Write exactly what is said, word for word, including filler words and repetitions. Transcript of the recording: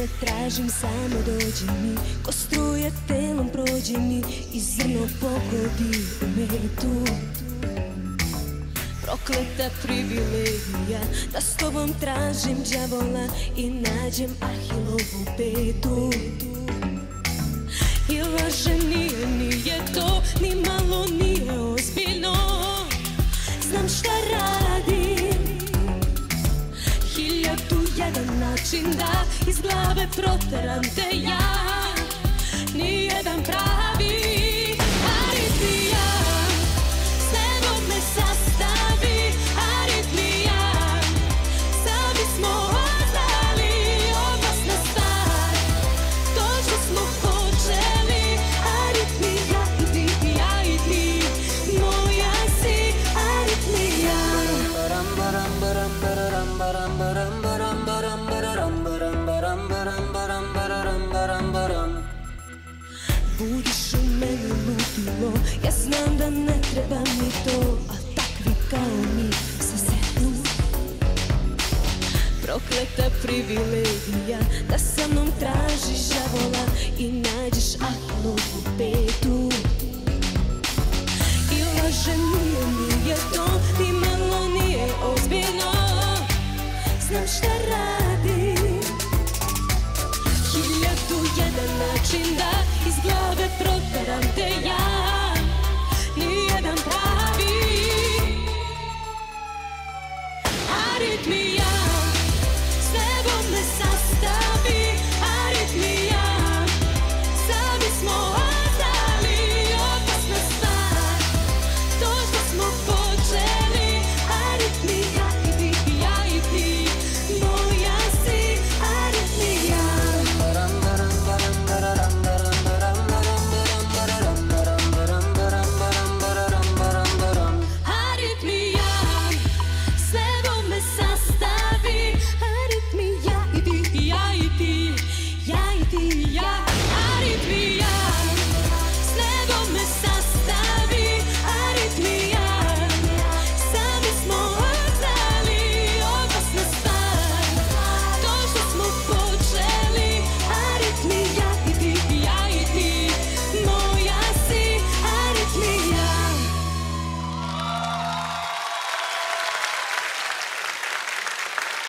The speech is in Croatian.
ne tražim, samo dođi mi, ko struje telom prođi mi i zrno pogodi u metu. Prokleta privilegija da s tobom tražim đavola i nađem Ahilovu petu. I laže nije, nije to, ni malo nije ozbiljno. Znam šta radim, hiljadu jedan način da iz glave proteram te ja. Nijedan pravi aritmija s nebom me sastavi, aritmija. Sami smo oznali opasna stvar, to što smo počeli. Aritmija i ti, ja i ti, moja si aritmija. Budiš u meni ludilo, ja znam da ne treba mi to, a takvi kao mi se sretnu. Prokleta privilegija da sa mnom tražiš đavola i nađeš Ahilovu petu. I laže nije, nije to, ni malo nije ozbiljno. Znam šta radim,